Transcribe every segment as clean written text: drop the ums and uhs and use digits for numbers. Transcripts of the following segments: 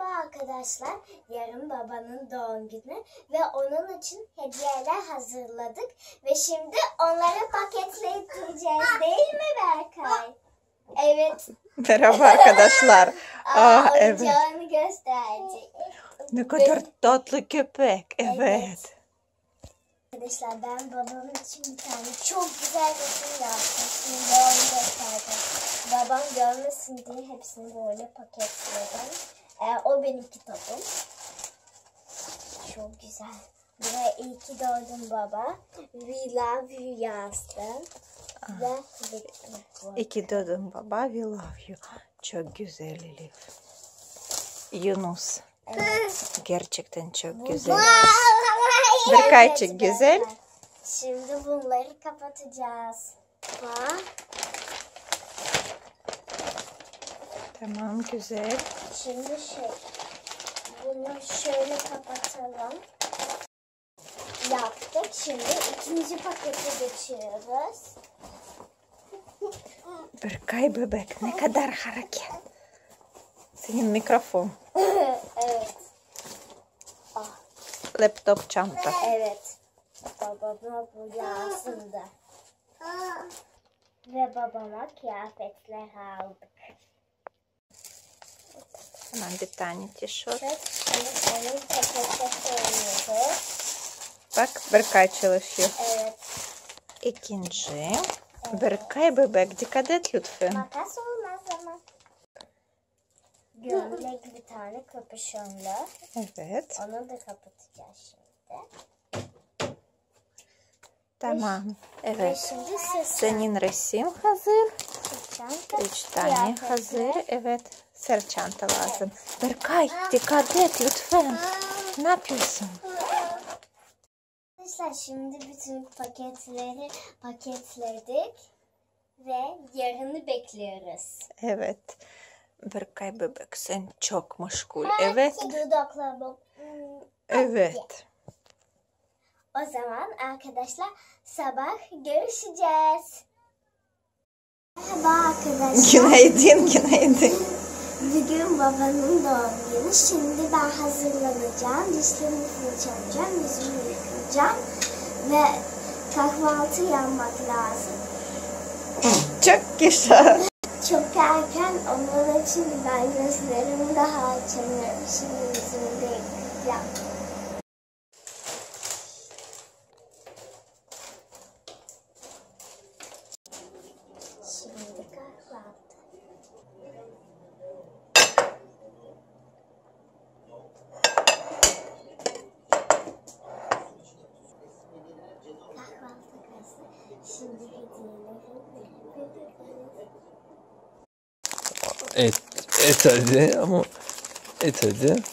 Merhaba arkadaşlar. Yarın babanın doğum günü ve onun için hediyeler hazırladık. Ve şimdi onları paketleyip duracağız, değil mi Berkay? Evet. Merhaba arkadaşlar. Evet. Oyuncağını gösterecek. Ne kadar tatlı köpek. Evet. Arkadaşlar ben babam için bir tane çok güzel resim yaptım. Şimdi onu göstereceğim. Babam görmesin diye hepsini böyle paketledim. O benim kitabım. Çok güzel. Buraya iyi ki doğdun baba. We love you yazdım. Ve İyi ki doğdun baba. We love you. Çok güzel Elif. Yunus. evet. Gerçekten çok güzel. Berkaycık güzel. Şimdi bunları kapatacağız. Bak. Tamam güzel. Şimdi bunu şöyle kapatalım. Yaptık. Şimdi ikinci pakete geçiyoruz. Berkay bebek ne kadar hareket. Senin mikrofon. Evet. Laptop çanta. Evet. Babama bu lazımdı. Ve babama kıyafetler aldık. Hemen bir tane tişört. Onun pakete koyuyoruz. Bak Berkay çalışıyor. Evet. İkinci. Berkay bebek dikkat et lütfen. Makas olmaz ama. Gömlek bir tane kapüşonla. Evet. Onu da kapatacağız şimdi. Tamam. Ve Evet. şimdi sırt Senin resim hazır. çanta. 3 tane kıyafetler. hazır. Evet. Sırt çanta lazım. Berkay dikkat et lütfen. Ne yapıyorsun? Arkadaşlar şimdi bütün paketleri paketledik ve yarını bekliyoruz. Evet. Berkay bebek sen çok meşgul. Evet. Dudaklarım. Evet. O zaman arkadaşlar sabah görüşeceğiz. Merhaba arkadaşlar. Günaydın, günaydın. Bugün babanın doğum günü. Şimdi ben hazırlanacağım. Dişlerimi fırçalayacağım. Yüzümü yıkayacağım. Ve kahvaltı yapmak lazım. Çok güzel. Çok erken onun için ben gözlerimi daha açamıyorum. Şimdi yüzümü de yıkayacağım. Şimdi kahvaltı. Kahvaltı kası. Şimdi hediyeleri Et hadi ama et hadi.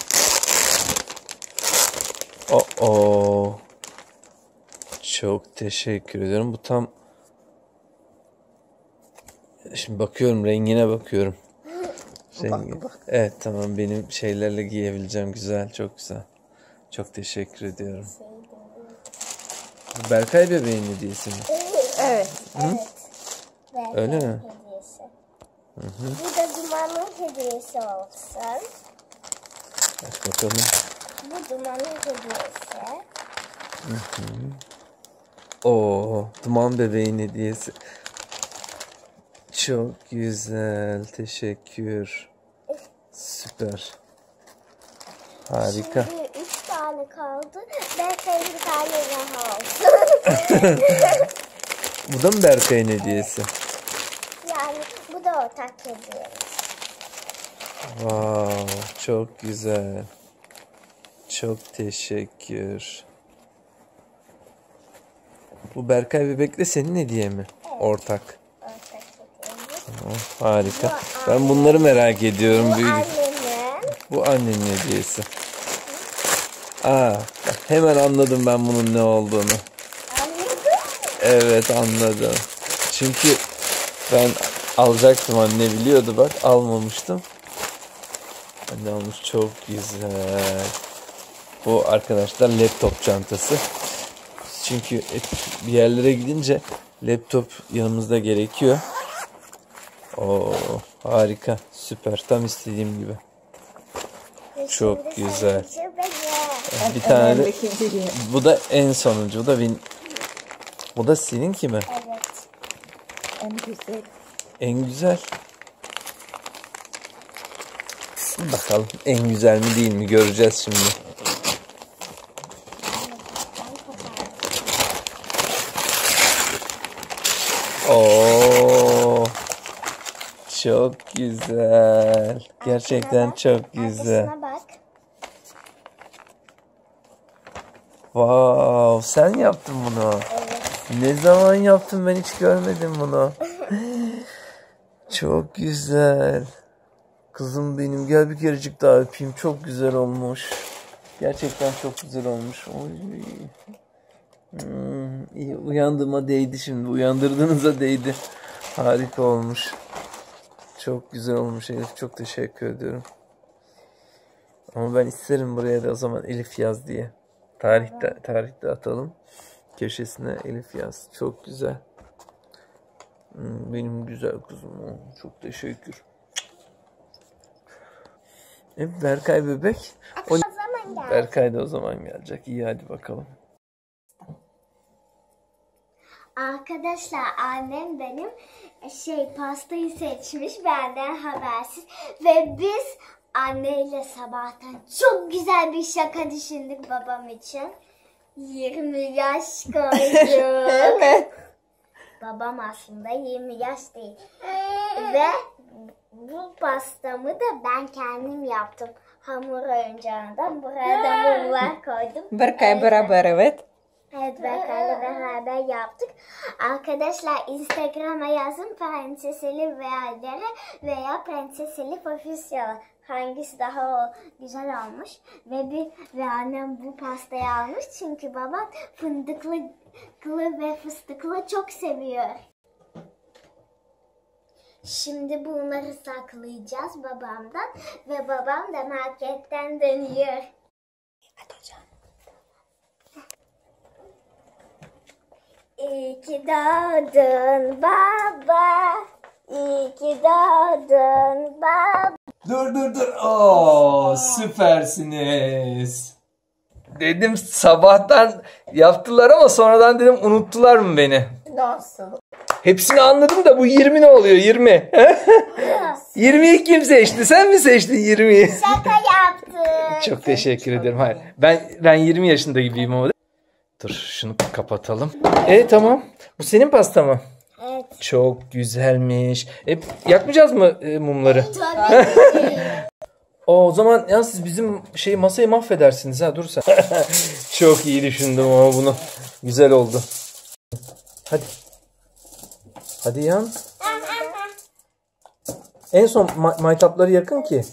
Çok teşekkür ediyorum. Bu tam şimdi bakıyorum rengine bakıyorum. Bak. Evet tamam benim şeylerle giyebileceğim güzel çok güzel. Çok teşekkür ediyorum. Berkay bebeğin hediyesi mi? Evet. Evet. Öyle mi? Hediyesi. Bu da Duman'ın hediyesi olsun. Aç bakalım. Bu Duman'ın hediyesi. Duman bebeğin hediyesi. Çok güzel. Teşekkür. Süper. Harika. Şimdi 3 tane kaldı. Berkay'ın bir tane daha olsun. Bu da mı Berkay'ın hediyesi? Yani bu da ortak hediyemiz. Wow, çok güzel. Çok teşekkür. Bu Berkay bebekle senin hediye mi? Ortak. Ortak hediyemiz. Harika. Ben bunları merak ediyorum. Bu Büyüdük. annemin. Bu annenin hediyesi. Bak hemen anladım ben bunun ne olduğunu. Anladın mı? Evet anladım. Çünkü ben alacaktım anne biliyordu bak almamıştım. Anne almış çok güzel. Bu arkadaşlar laptop çantası. Çünkü bir yerlere gidince laptop yanımızda gerekiyor. Harika süper tam istediğim gibi. Çok güzel. Şimdi benim. Bir tane de ikinci. bu da en sonuncu. Bu da seninki mi? Evet. En güzel. En güzel. Bakalım en güzel mi değil mi göreceğiz şimdi. Oo, çok güzel. Gerçekten çok güzel. Arkasına bak. Wow, sen yaptın bunu. Evet. Ne zaman yaptın, ben hiç görmedim bunu. Çok güzel. Kızım benim, gel bir kerecik daha öpeyim. Çok güzel olmuş. Gerçekten çok güzel olmuş. Oy. İyi, uyandığıma değdi şimdi. Uyandırdığınıza değdi. Harika olmuş. Çok güzel olmuş Elif. Çok teşekkür ediyorum. Ama ben isterim buraya da o zaman Elif yaz diye. Tarihte atalım. Köşesine Elif yaz. Çok güzel. Benim güzel kızım. Çok teşekkür. Berkay bebek. O zaman gel. Berkay da o zaman gelecek. İyi, hadi bakalım. Arkadaşlar annem benim pastayı seçmiş benden habersiz ve biz anneyle sabahtan çok güzel bir şaka düşündük babam için. 20 yaş koyduk. Evet. Babam aslında 20 yaş değil. Ve bu pastamı da ben kendim yaptım. Hamur oyuncağından buraya da mumlar koydum. Berkay beraber, evet. Evet, Berkay'la beraber yaptık. Arkadaşlar Instagram'a yazın Prenses Elif veya Prenses Elif Official. Hangisi daha güzel olmuş. Ve annem bu pastayı almış çünkü babam fındıklı ve fıstıklı çok seviyor. Şimdi bunları saklayacağız babamdan ve babam da marketten dönüyor. Hadi hocam. İyi ki doğdun baba. İyi ki doğdun baba. Dur. Oo, süpersiniz. Dedim sabahtan yaptılar ama sonradan dedim unuttular mı beni? Nasıl? Hepsini anladım da bu 20 ne oluyor? 20. 20'yi kim seçti? Sen mi seçtin 20'yi? Şaka yaptım. Çok teşekkür ederim. Hayır. Ben 20 yaşında gibiyim ama. Dur şunu kapatalım. Tamam. Bu senin pasta mı? Evet. Çok güzelmiş. Yakmayacağız mı mumları? Tabii. O zaman ya siz bizim masayı mahvedersiniz ha, dur sen. Çok iyi düşündüm ama bunu. Güzel oldu. Hadi. Hadi yan. En son maytapları yakın ki.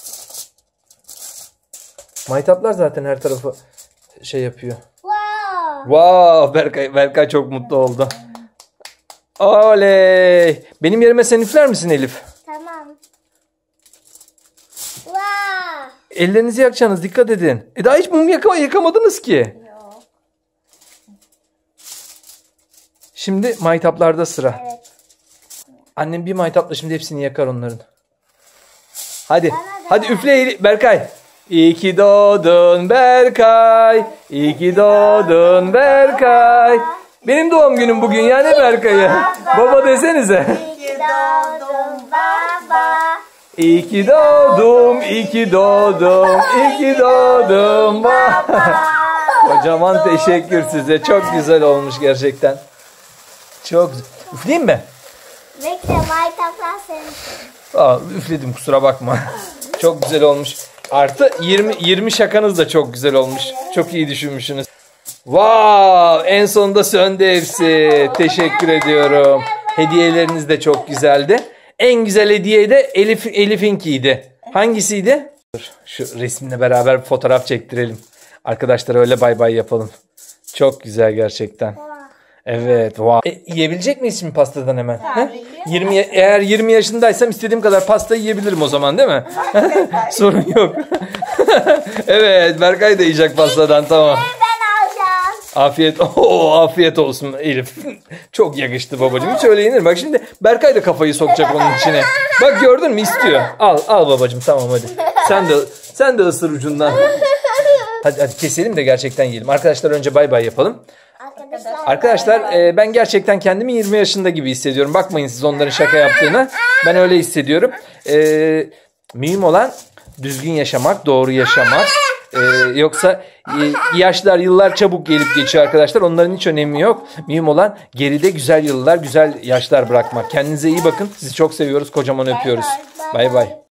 Maytaplar zaten her tarafı yapıyor. Wow, Berkay çok mutlu oldu. Oley. Benim yerime sen üfler misin Elif? Tamam. Ellerinizi yakacaksınız, dikkat edin. Daha hiç mum yakamadınız ki. Yok. Şimdi maytaplarda sıra. Evet. Annem bir maytapla şimdi hepsini yakar onların. Hadi. Hadi üfle Berkay. İyi ki doğdun Berkay. İyi ki doğdun Berkay. Benim doğum günüm bugün, yani Berkay'ı. Baba desenize. İyi ki doğdun baba. İyi ki doğdum, iyi ki doğdum, iyi ki doğdum baba. Kocaman teşekkür size. Çok güzel olmuş gerçekten. Çok güzel. Üfleyeyim mi? Bekle, maytaplar senin. Üfledim, kusura bakma. Çok güzel olmuş. Artı 20 şakanız da çok güzel olmuş. Çok iyi düşünmüşsünüz. Wow, en sonunda söndü hepsi. Teşekkür ediyorum. Hediyeleriniz de çok güzeldi. En güzel hediye de Elif'inkiydi. Hangisiydi? Dur, şu resimle beraber bir fotoğraf çektirelim. Arkadaşlar öyle bay bay yapalım. Çok güzel gerçekten. Evet. Wow. Yiyebilecek miyiz şimdi pastadan hemen? Eğer 20 yaşındaysam istediğim kadar pasta yiyebilirim o zaman, değil mi? Sorun yok. Evet, Berkay da yiyecek pastadan, tamam. Afiyet olsun Elif. Çok yakıştı babacığım. Hiç öyle yenir mi? Bak şimdi Berkay da kafayı sokacak onun içine. Bak gördün mü, istiyor. Al babacığım, tamam hadi. Sen de ısır ucundan. Hadi keselim de gerçekten yiyelim. Arkadaşlar önce bay bay yapalım. Arkadaşlar ben gerçekten kendimi 20 yaşında gibi hissediyorum. Bakmayın siz onların şaka yaptığına. Ben öyle hissediyorum. Mühim olan düzgün yaşamak, doğru yaşamak. Yoksa yaşlar, yıllar çabuk gelip geçiyor arkadaşlar. Onların hiç önemi yok. Mühim olan geride güzel yıllar, güzel yaşlar bırakmak. Kendinize iyi bakın. Sizi çok seviyoruz. Kocaman öpüyoruz. Bay bay.